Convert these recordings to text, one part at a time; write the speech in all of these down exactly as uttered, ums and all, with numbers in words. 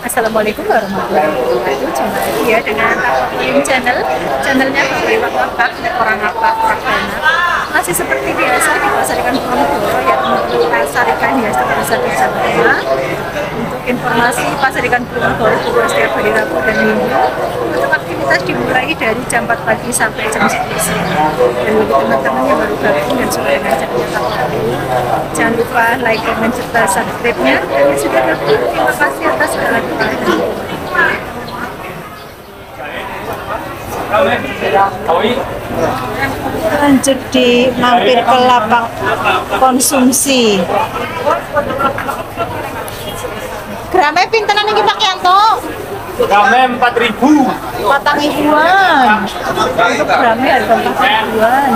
Assalamualaikum warahmatullahi wabarakatuh. Jumpa lagi ya dengan Takokim Channel. Channelnya Bapak Bapak orang apa orang mana. Masih seperti biasa di pasar ikan Ponorogo ya, untuk pasar ikan hias terbesar di Jawa Tengah. Untuk informasi pasar ikan Ponorogo buka setiap hari Rabu dan Minggu. Untuk aktivitas dimulai dari jam empat pagi sampai jam sepuluh siang. Dan bagi teman-teman yang baru gabung dan suka dengan channelnya Takokim, jangan lupa like, comment, serta subscribe-nya. Dan yang sudah gabung, terima kasih atas segala dukungan. Lanjut di mampir ke lapak konsumsi. Gramnya pintenan iki Pak Yanto? Gramnya empat ribu. Patang ribuan. Untuk gramnya harga empat ribuan.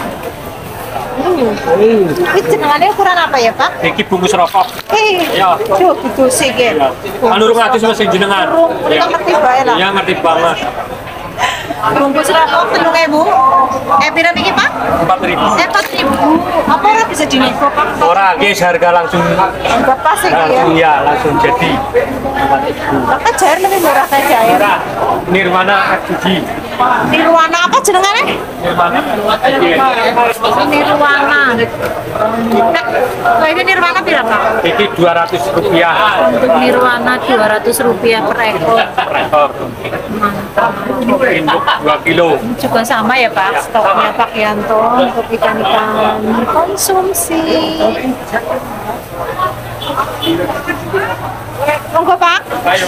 Uh, ini jenengannya ukuran apa ya Pak? Iki bungkus rokok. Eh, Ya. Duh, gitu sih kan. Anu rung atus masih jenengan. Kita ngerti bae lah. Ya ngerti banget. Bungkus rokok telung ewu. Eh, pira niki Pak? Empat ribu. Eh, empat ribu. Apa ora bisa dinego Pak? Ora guys, harga langsung Enggak pas iki ya. langsung ya langsung jadi empat ribu. Maka jair lebih murah teh jair. Nirwana F G. Nirwana apa jenengannya? Nirwana. Nirwana. Nah, ini Nirwana pira Pak? Iki dua ratus rupiah. Untuk Nirwana dua ratus rupiah per ekor. Per ekor. Mantap. Induk dua kilo. Juga sama ya Pak, stoknya Pak Yanto untuk ikan-ikan konsumsi. Monggo Pak.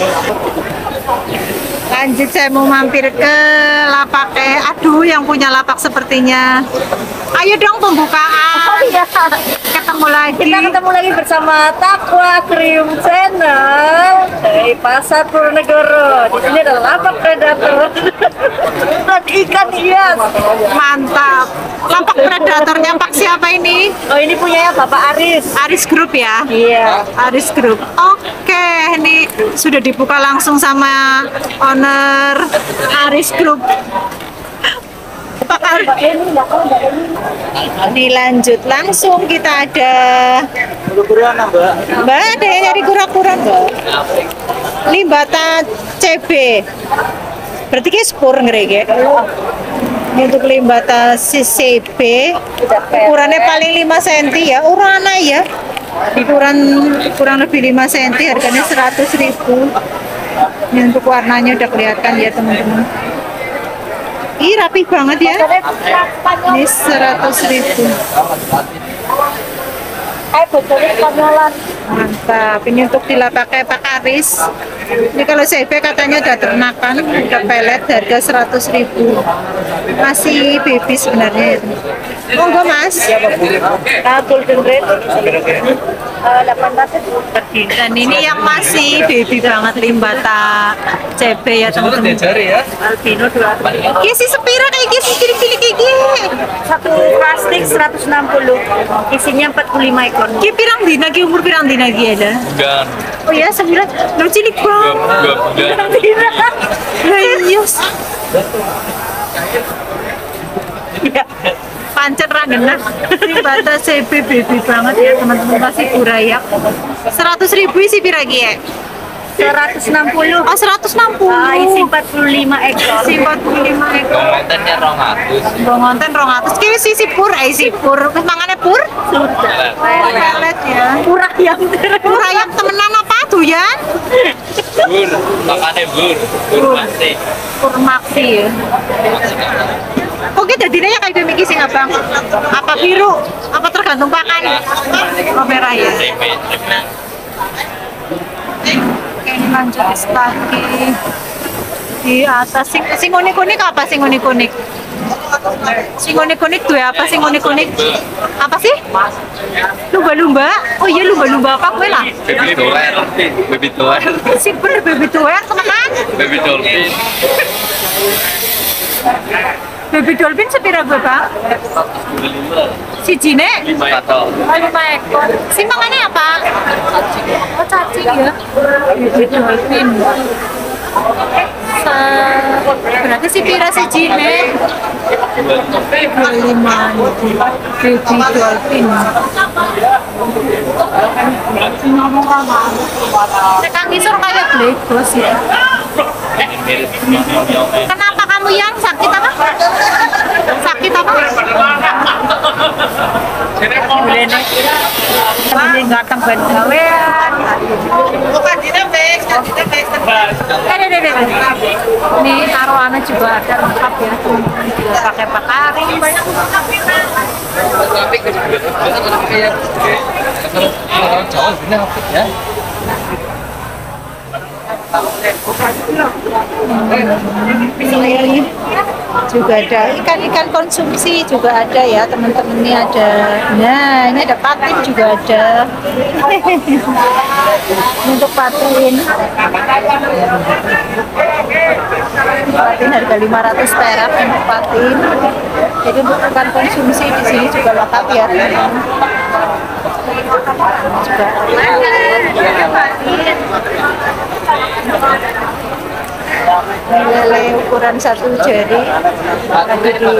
Lanjut saya mau mampir ke lapaknya. Aduh, yang punya lapak sepertinya. Ayo dong pembukaan. Oh iya, Ketemu lagi. kita ketemu lagi bersama Takokim Channel dari Pasar Ponorogo. Di sini ada lapak predator dan ikan hias. Mantap. Lapak predatornya Pak siapa ini? Oh, ini punyanya Bapak Aris. Aris Group ya? Iya. Aris Group. Oke, ini sudah dibuka langsung sama owner Aris Group. Pak Ar- Ini lanjut langsung kita ada Mbak, ada yang nyari kura-kura Mbak. Limbata C B. Berarti kayak spur ngerege. Ini untuk limbata C B. Ukurannya paling lima sentimeter ya, urana ya. Ukuran kurang lebih lima sentimeter, harganya seratus ribu. Ini untuk warnanya udah kelihatan ya teman-teman. Ih, rapi banget ya. Ini seratus ribu. Eh, bocornya Spanyolan. Mantap. Ini untuk dilapaknya Pak Aris. Ini kalau C B katanya udah ternakan, udah pelet, harga seratus ribu. Masih baby sebenarnya itu. Monggo Mas. Nah, golden red eh, delapan ratus. Dan ini yang masih baby banget limbata C B ya teman-teman. Albino dua ratus. Iki si sepira kayak gini, cilik-cilik iki. Satu plastik seratus enam puluh. Isinya empat puluh lima ekor. Ki pirang dina ki umur pirang dina ki ada? Bulan, Oh ya, sembilan. Lu cilik banget. dua bulan. Lah iya. Ya, pancen ra genah. Limbata C B baby banget ya teman-teman, masih burayak. seratus ribu isi pira ki ya? seratus enam puluh. Oh, seratus enam puluh. Ah, isi empat puluh lima ekor. Isi empat puluh lima ekor. Kontennya rong atus. Bongonten rong atus. Ki wis isi pur, eh, isi pur. Wis mangane pur? Sudah. Pelet ya. Murah yang Pur ayam temenan apa tuh ya? Bur, makannya bur, bur pasti. Pur maksi ya. Oke, jadinya kayak demikian sih abang. Apa biru? Apa tergantung pakan? Oh, merah ya. Tempe, tempe. Oke, ini lanjut lagi di atas. Sing, sing unik-unik apa sing unik-unik? Sing unik-unik tuh apa sing unik-unik? Apa sih? Lumba-lumba? Oh iya, lumba-lumba apa kue lah? Baby tower, baby tower, Si bener baby tuer temenan. baby dolphin. Baby dolphin sepira gue Pak? Si Jine? Lima ekor. Oh, lima ekor. Si mangannya apa? Oh, cacing ya. Baby dolphin. Sa berarti si pira si Jine? lima baby dolphin. Tekan ngisor kayak blegos ya. Kenapa kamu yang sakit apa? Sakit apa? Ini ganteng banget gawean. Bukan di tebek, di tebek. Ada, ada, ada. Ini arwana juga ada lengkap ya, teman-teman. Juga pakai pakari. Ini juga ada ikan-ikan konsumsi juga ada ya teman-teman, ini ada, nah ini ada patin juga ada. Untuk patin patin harga lima ratus perak untuk patin, jadi untuk ikan konsumsi di sini juga lengkap ya teman-teman. Juga ada patin lele ukuran satu jari lagi di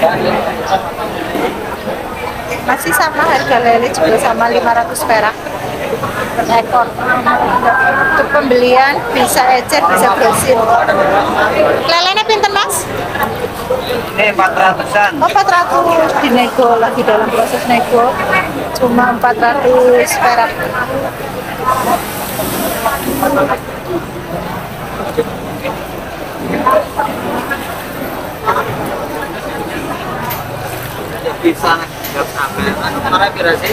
masih sama, harga lele juga sama lima ratus perak per ekor. Untuk pembelian bisa ecer, bisa bersin. Lelenya pinten mas? Eh, empat ratusan. Oh, empat ratus dinego, lagi dalam proses nego, cuma empat ratus perak. Bisa nggak sampai mana kira sih?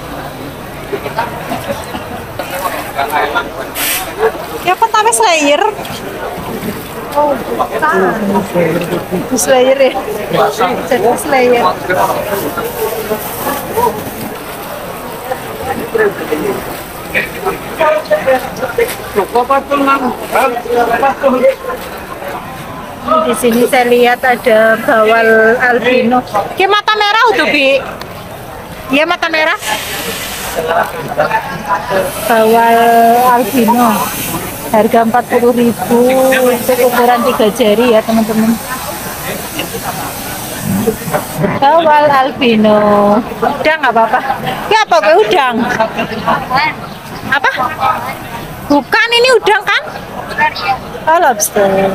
Ya apa namanya slayer? Oh, slayer ya? Jadi slayer. Di sini saya lihat ada bawal albino. Kayak mata merah tuh, Bi. Iya, mata merah. Bawal albino. Harga empat puluh ribu untuk ukuran tiga jari ya, teman-teman. Bawal albino. Udang nggak apa-apa. Ya apa gue udang? Apa? Bukan, ini udang kan? Oh, lobster.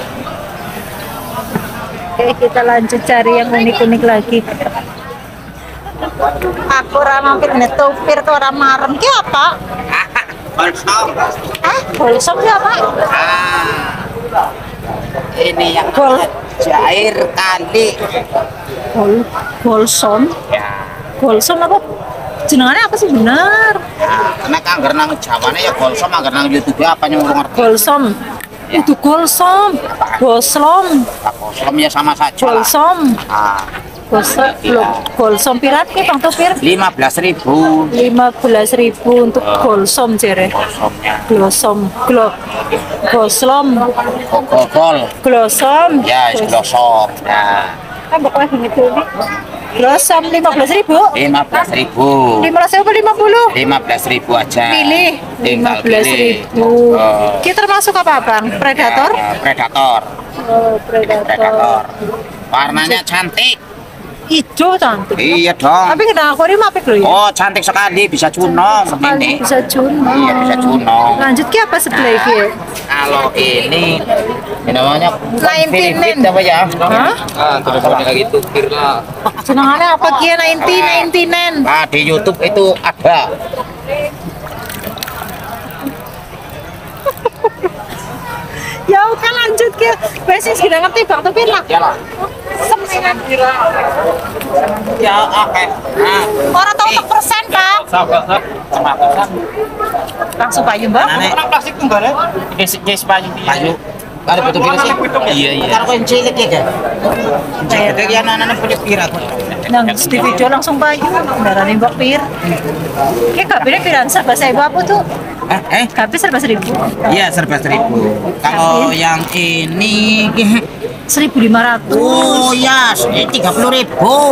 Oke, kita lanjut cari yang unik-unik lagi. Aku orang mampir nih tupir ke orang marem ki apa? Balsam. Ah, balsam ki apa? Ah, ini yang Bol cair kali. bol balsam. Ya. Balsam apa? Jenengannya apa sih benar? Nah, karena anggar nang Jawane ya balsam, anggar nang YouTube apa nyuruh ngerti. Balsam. Itu golsom, goslom, Balsam ya sama saja lah. golsom, Ah, goslom, golsom pirat ki bang tupir? lima belas ribu. Lima belas ribu untuk golsom jere. Balsamnya. Glosom, glo, goslom, Gogol. glosom. Ya, es glosop. Ya. Kan pokoknya gitu nih. Glosom lima belas ribu. lima belas ribu. Lima belas ribu lima puluh. lima belas ribu aja. Pilih lima Tinggal belas pilih. ribu. Oh. Kita termasuk apa bang? Predator? Ya, predator. Oh, predator. Predator. Warnanya cantik. Hijau cantik. Iya dong. Tapi kena akuarium apa loh ya? Oh, cantik sekali, bisa cunong Sekali ini. bisa cunong. Iya, bisa cunong. Lanjut ke apa sebelah ini? Kalau ini ini namanya Nineteen Filipin apa ya? Hah? Ah, terus kayak gitu kir lah. Senangannya apa kia ninety ninety nine? Nah, di YouTube itu ada. Ya oke lanjut ke. Besi sudah ngerti bang tapi lah. Ya lah. Semengan. Ya, oke. Nah, Orang tahu untuk persen bang. Sahabat, sembilan Langsung payu bang. Nah, plastik tunggal ya? Guys, guys, payu. Payu. Ada betul virus ya? Iya, iya. Kalau kunci lagi ya. Jadi ya anak-anak punya pirat. Nang di video langsung payu. Darah nembak pir. Kayak kabinnya piransa bahasa ibu apa tuh? Eh, eh. Kabin serba seribu. Iya, serba seribu. Kalau yang ini Seribu lima ratus. oh ya, tiga puluh ribu.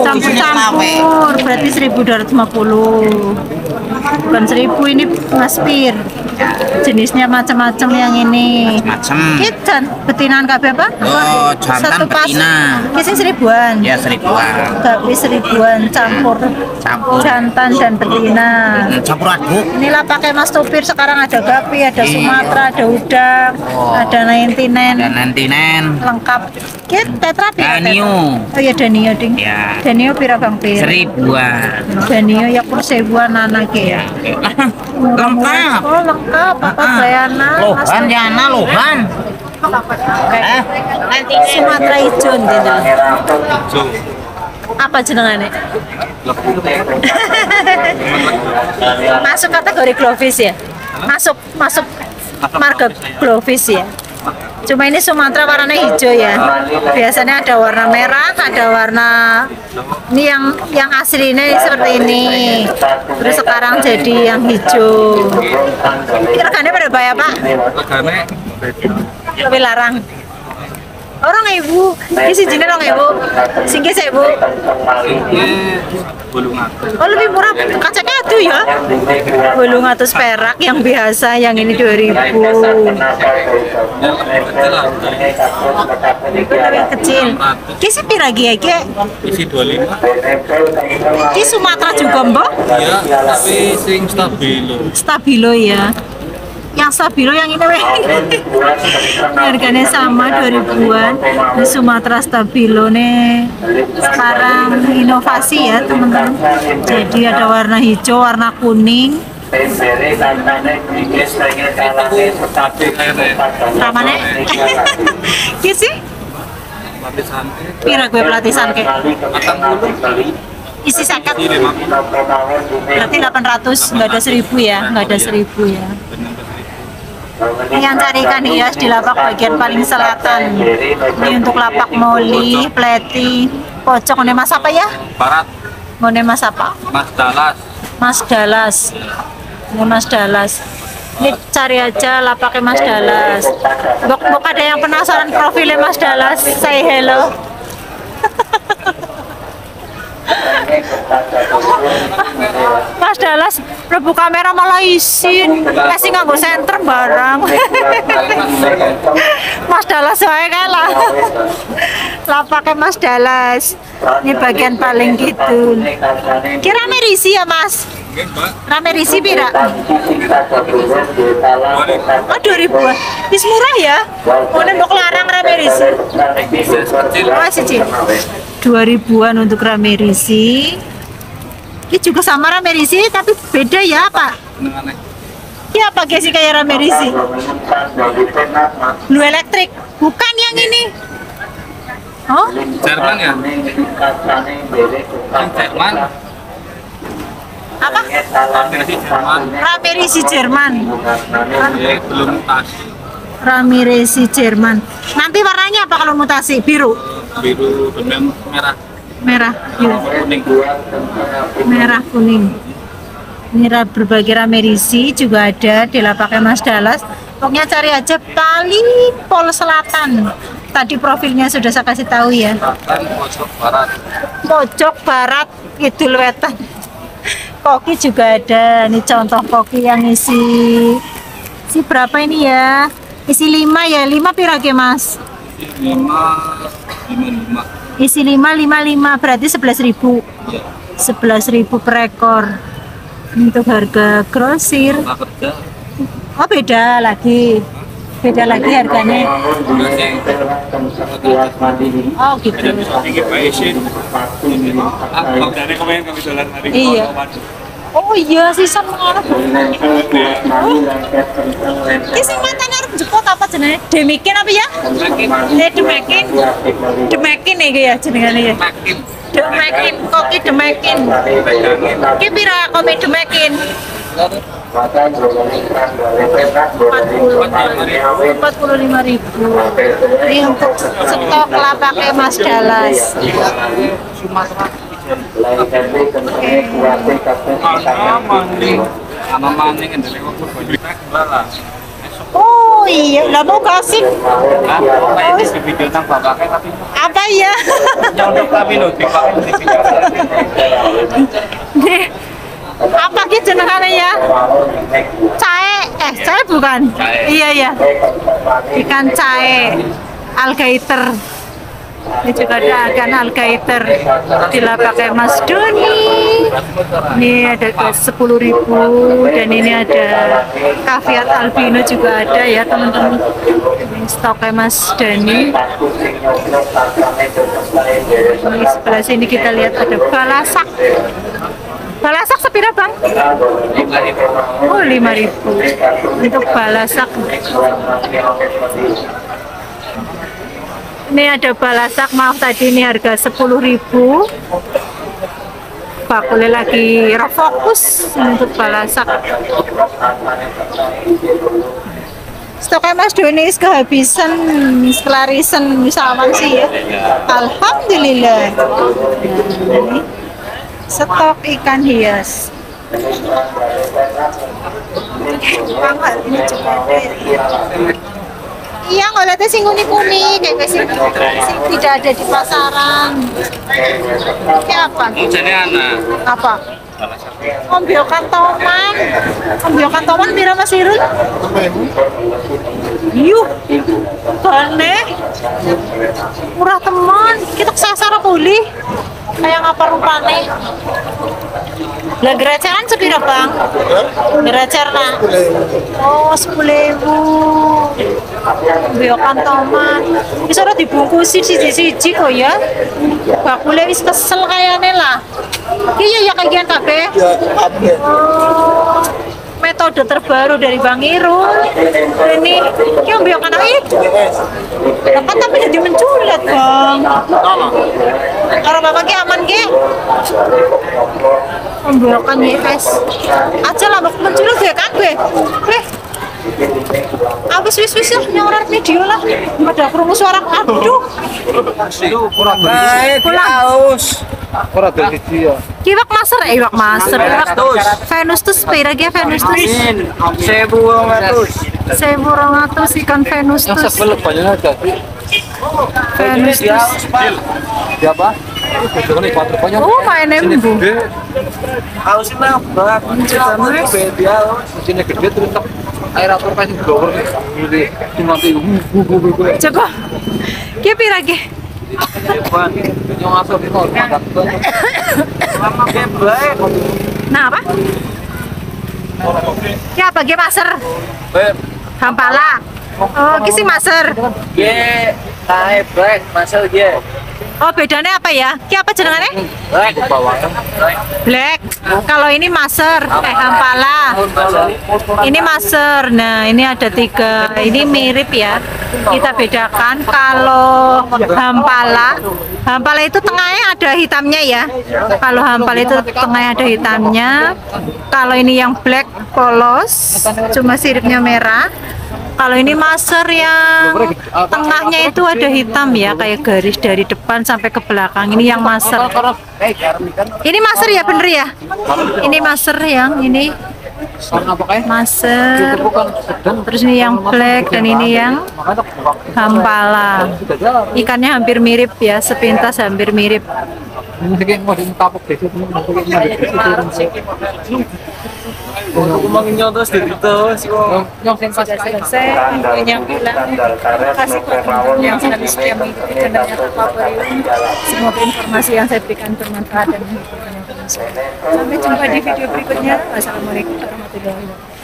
Campur-campur berarti seribu dua ratus lima puluh. Bukan seribu ini mas pir. Jenisnya macam-macam yang ini. Macam. Kita betinan kabeh apa? Oh, jantan betina. Kisi seribuan. Ya seribuan. Gapi seribuan campur. Campur. Jantan dan betina. Hmm, campur aduk. Inilah pakai Mas Tupir sekarang ada gapi, ada Iya. Sumatera, ada udang, Oh. ada naintinen, Dan nantinen. lengkap. Kita tetra pira? Danio. Oh ya Danio ding. Ya. Danio pira Bang Pir? Seribuan. Danio ya persebuan anak ya. Lengkap. Oh lengkap. Apa Ah. Bayana? Mas Lohan Tupir. Yana Lohan. Eh, Sumatera hijau nih. Apa jenengannya? Masuk kategori glowfish ya? Masuk masuk marga glowfish ya? Cuma ini Sumatera warnanya hijau ya. Biasanya ada warna merah, ada warna ini yang yang aslinya seperti ini. Terus sekarang jadi yang hijau. Regane pada bayar Pak? Regane Lebih larang. Orang ibu, ini si jenis orang ibu, singkir saya ibu. Oh lebih murah, kacanya itu ya. Bolong atus perak yang biasa, yang ini dua ribu. Itu lebih kecil. Kisi piragi ya ki? isi dua puluh lima. Ki Sumatera juga mbak? Iya, tapi sing stabilo. Stabilo ya. Yang stabilo yang ini weh. Harganya sama dua ribuan. Di Sumatera stabilo nih. Sekarang inovasi ya teman-teman. Jadi ada warna hijau, warna kuning. Ramane? Kisi? Pira gue pelatihan ke? Isi seket. Berarti delapan ratus, nggak ada seribu ya? Nggak ada seribu ya? Ini yang cari ikan hias di lapak bagian paling selatan. Ini untuk lapak moli, pleti, pojok. Ini mas apa ya? Barat, Ini mas apa? Mas Dallas. Mas Dallas. Ini Mas Dallas. Ini cari aja lapaknya Mas Dallas. Bok bok ada yang penasaran profilnya Mas Dallas? Say hello. Mas Dallas rebu kamera malah isin, kasih nganggo senter barang. Mas Dallas wae kae lah. Lapaknya Mas Dallas. Ini bagian paling gitu. Kira merisi ya Mas? Rame risi pira? Oh dua ribuan. Bis murah ya? Mau mau larang rame risi. Oh sih dua ribuan untuk rame risi. Ini juga sama rame risi tapi beda ya Pak? Ini apa guys sih kayak rame risi? Blue elektrik, bukan yang ini. Oh? Jerman ya? Jerman. Apa? Ramirisi Jerman. Ramirisi Jerman. Ya, belum mutasi. Ramirisi Jerman. Nanti warnanya apa kalau mutasi? Biru? Biru dan merah. Merah. Ya. Kuning. Merah kuning. Ini ra- berbagai Ramirisi juga ada di lapaknya Mas Dallas. Pokoknya cari aja paling pol selatan. Tadi profilnya sudah saya kasih tahu ya. Selatan, pojok barat. Pojok barat Kidul Wetan. Koki juga ada. Ini contoh koki yang isi isi berapa ini ya? Isi lima ya, lima pirage Mas? Lima, lima, lima. Isi lima, lima, lima berarti sebelas ribu. Sebelas ribu per ekor. Untuk harga grosir. Nah, kerja. Oh beda lagi, beda lagi harganya. Udah sih. Oh gitu. Tinggi baik sih. Ah, dari kemarin kami jalan hari Iya. Oh iya sih sama orang. Ini sing mantan arep jepot apa jenenge? Demikin apa ya? Eh Demikin. Demikin iki ya jenengane ya. Makin. Demikin, koki Demikin. Ki pira kopi Demikin? empat puluh lima ribu. Ini untuk stok lapaknya Mas Dallas. Ana maning. Ana maning dari waktu berita lah. Oh iya, lah mau kasih Ah, apa ini di video nang bapaknya tapi apa ya? nyodok tapi lo dipakai di video. Nih, Apa gitu jenengannya ya? Cae, eh cae bukan? Cae. Iya ya. Ikan cae, alligator. Ini juga ada ikan alligator di pakai Mas Doni. Ini ada sepuluh ribu dan ini ada kaviar albino juga ada ya teman-teman. Ini stoknya Mas Doni. Ini sebelah sini kita lihat ada balasak. Balasak sepira bang? Oh lima ribu untuk balasak. Ini ada balasak, maaf tadi ini harga sepuluh ribu. Bakulnya lagi refokus untuk balasak. Stoknya Mas Doni kehabisan, kelarisan misalnya sih ya. Alhamdulillah. Nah, ini stok ikan hias. Bang, ini juga ada. Iya, nggak lihatnya sing kuning-kuning kayak sing, sing tidak ada di pasaran. Kayak apa? Jadi anak. Apa? Ombyokan toman. Ombyokan toman pira Mas Irul? Yuh, gane. Murah teman. Kita kesasar boleh. Kayak apa rupane? Lah gereceran sepira bang? Gereceran. Oh sepuluh ribu. Biokan tomat. Bisa udah dibungkusin siji-siji kok ya. Bakule wis kesel kayaknya lah. Iya ya kagian kabeh. Oh, metode terbaru dari Bang Irul. Ini yang biokan air. Kan tapi jadi menculat bang. Kalau bapak ki aman ki. Membiokan yes. Aja lah bapak menculat ya kan gue. Weh. Abis wis wis ya nyoret video lah. Ada krungu suara aduh. Baik, haus. Ora dadi dia. Kiwak maser, eh iwak maser. Venus tuh sepira ge Venus tuh. seribu dua ratus. seribu dua ratus ikan Venus tuh. Yang sebelum banyak jadi. Venus tuh. Siapa? Ini kuatro banyak. Oh, main embu. Haus nambah. Dia sini gede terus air atur kan glowor gitu. Cuma itu. Coba. Ki pira ge? Yang masuk itu ada. Nah, apa? Ki apa ge maser? Hampala. Oh, ki si maser. Ye, naik break masuk ye. Oh, bedanya apa ya? Ki apa jenengannya? Break bawah. Black. Kalau ini maser, eh hampala. Ini maser. Nah, ini ada tiga. Ini mirip ya. Kita bedakan. Kalau hampala, hampala itu tengahnya ada hitamnya ya. Kalau hampala itu tengahnya ada hitamnya. Kalau ini yang black polos, cuma siripnya merah. Kalau ini maser yang tengahnya itu ada hitam ya, kayak garis dari depan sampai ke belakang. Ini yang maser. Ini maser ya, bener ya? Ini maser yang ini maser. Terus ini yang black dan ini yang hampala. Ikannya hampir mirip ya, sepintas hampir mirip. Sudah selesai yang bilang terima kasih buat teman-teman yang sudah setia mengikuti channelnya Toko Aquarium. Semoga informasi yang saya berikan bermanfaat dan menghibur. Sampai jumpa di video berikutnya. Wassalamualaikum warahmatullahi wabarakatuh.